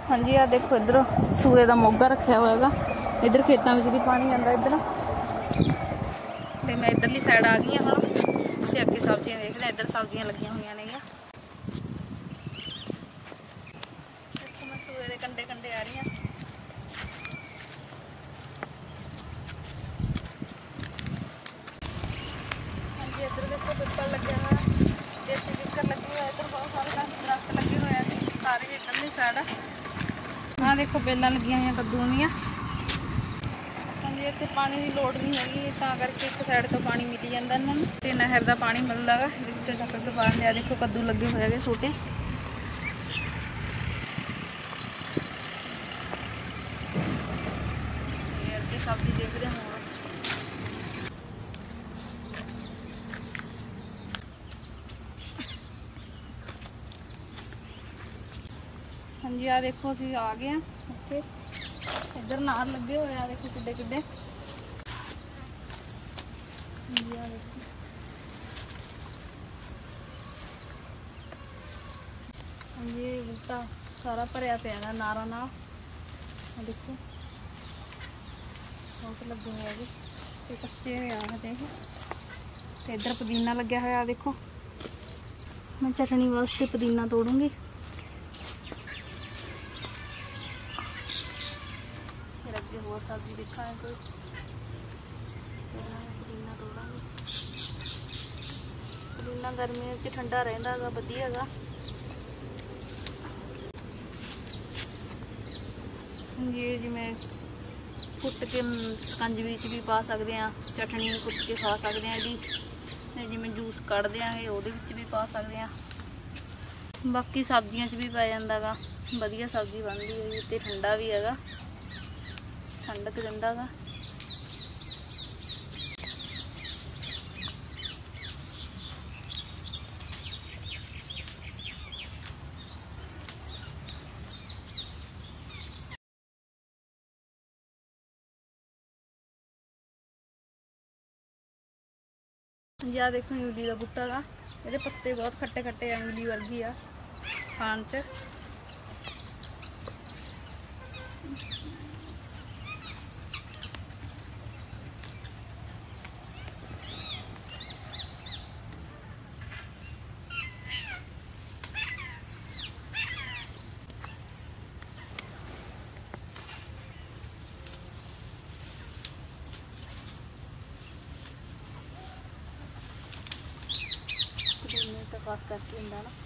हाँ जी, आ देखो इधर सूए का मोगा रखा हुआ है। इधर खेतों में भी पानी आता इधर। तो मैं इधरली साइड आ गई हूँ। तो अगे सब्जियां देख रहे, इधर सब्जियां लगी हुई ने। देखो मैं सूए के कंडे कंडे आ रही हूँ। हाँ जी, इधर देखो पिपल लगे हुआ है, देसी किकर लगे हुए। इधर बहुत सारे दरख्त लगे हुए हैं सारे इधरली साइड। हाँ देखो बेल्लां लगी हुई कद्दू दियां। हाँ जी, इतने पानी की लोड़ नहीं हैगी, करके एक साइड तो पानी मिली जाता इन्होंने। तो नहर का पानी मिलता है, ये चक के पा लिया। देखो कद्दू लगे हुए है छोटे। अगे सब्जी देखते हो। हाँ जी, आ देखो असीं आ गए हैं इत्थे। इधर नार लगे हुए हैं, देखो किड्डे किड्डे। हाँ जी, आ देखो। हाँ जी, बूटा सारा भरिया पिया नारा नाल। देखो बहुत लगे हुए हैं, कच्चे आ देख। तो इधर पुदीना लग्या होया देखो। मैं चटनी वास्ते पुदीना तोड़ूंगी। फिर अगे होर सब्जी देखा है कोई। पुदीना तोड़ांगे। पुदीना गर्मियों च ठंडा रहिंदा गा, वधिया गा। ये जिमें कुट के सकंजवी च भी पा सकते हैं, चटनी कुट के खा सकते हैं जी। जिमें जूस कढ़ देंगे वो भी पा सकते हैं। बाकी सब्जियां च भी पै जाता गा, वधिया सब्जी बनती है। तो ठंडा भी है, ठंडक दिंदा गा। या देखो इमली का बूटा गा, ये पत्ते बहुत खट्टे खट्टे, इमली वर्गी आ खान च। तो खास करके होंदा ना।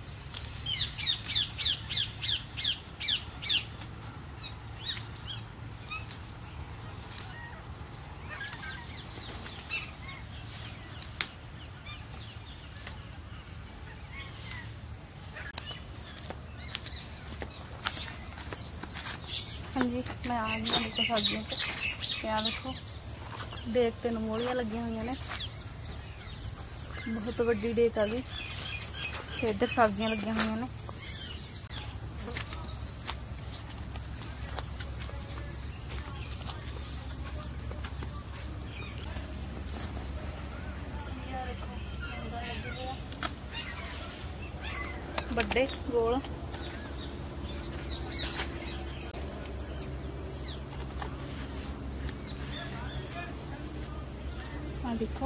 हाँ जी, मैं आ गई देखो सब्जियों पर। क्या देखो डेक ते मूलियां लगी हुई ने, बहुत वड्डी डेक आ गई। तो इधर सब्जियां लगी हुई ने। बड़े गोल हाँ देखो,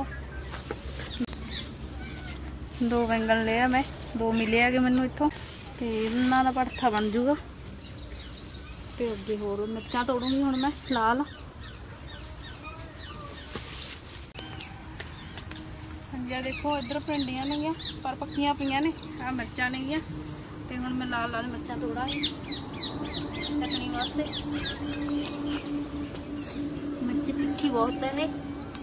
2 बैंगन ले मैं, 2 मिले है मैनू इतों। तो इन्हों का भरथा बन जूगा। तो अगे होर मिर्चा तोड़ूंगी हूँ मैं लाल। हाँ देखो इधर भिंडियां नहीं पर पक्कियां पईयां ने, आ मिर्चा नहीं है। तो हूँ मैं लाल लाल मिर्चा तोड़ा चटनी वास्ते। मिर्च तिखी बहुत है ने।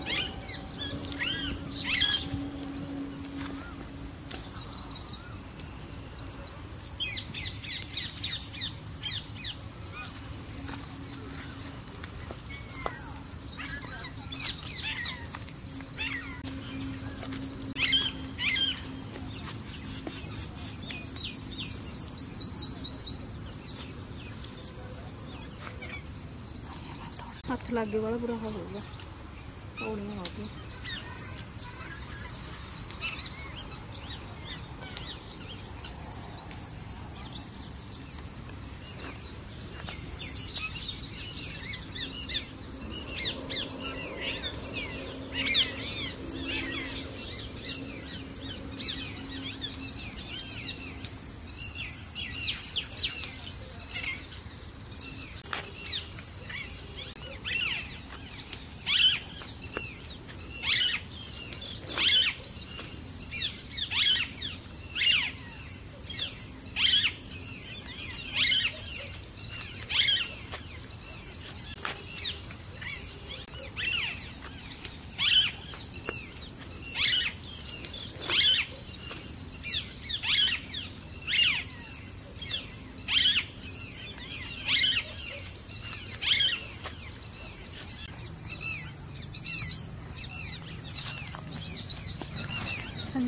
हथ लागे वाला बुरा हाल हो गया, पौड़ियां हो गई।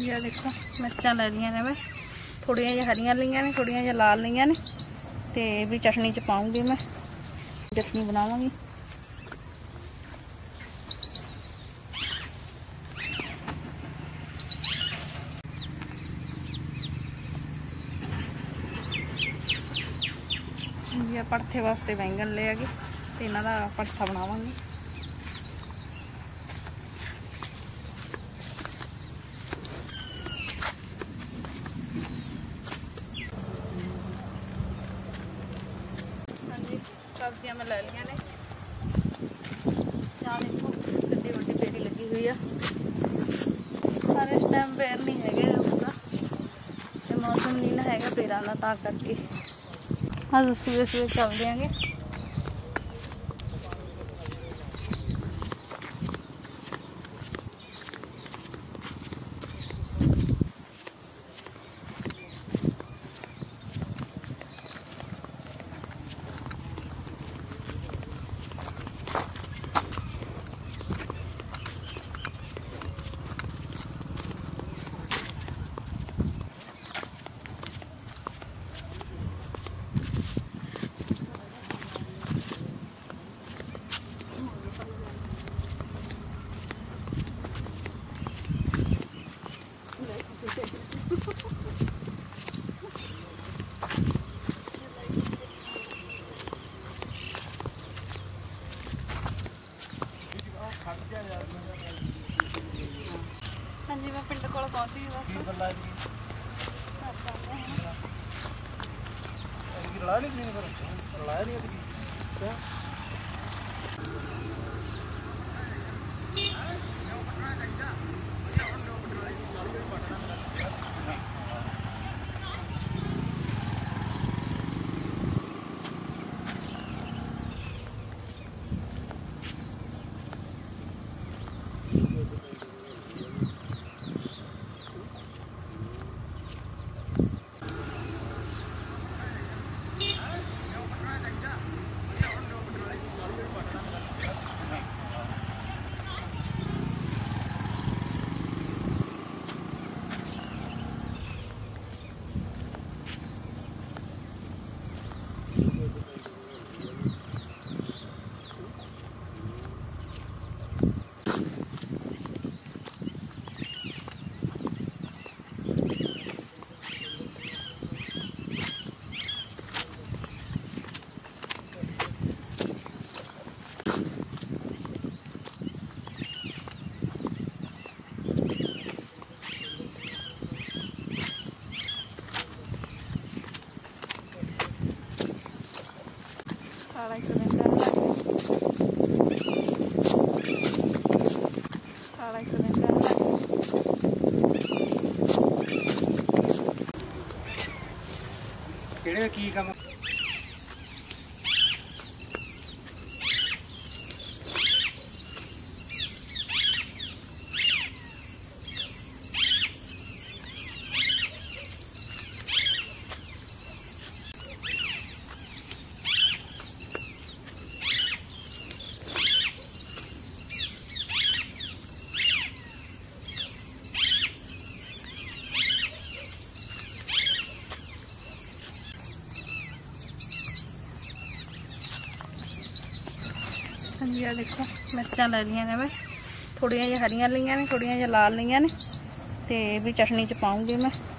ये देखो मिर्चा ले लिया ने मैं, थोड़िया जी हरियां लिया ने, थोड़िया जी लाल लिया ने, ते भी चटनी च पाऊँगी मैं, चटनी बनावांगी। ये भरथे वास्ते बैंगन ले आगे ते इन्हां दा भरथा बनावांगी। सब्जियां मैं ले लिया ने, यहाँ देखो गड्डी वड्डी पेरी लगी हुई है, पर इस टाइम पेर नहीं है पूरा, तो मौसम नहीं ना है पेरा ना, ता करके आज सुबह सुबह चल देंगे। हाँ जी, मैं पिंड को पहुंची बस। किहड़े की काम ये देखो मिर्चा ले लिया ने मैं, थोड़िया जी हरियां लिया ने, थोड़िया जी लाल लिया ने, ते भी चटनी च पाऊँगी मैं।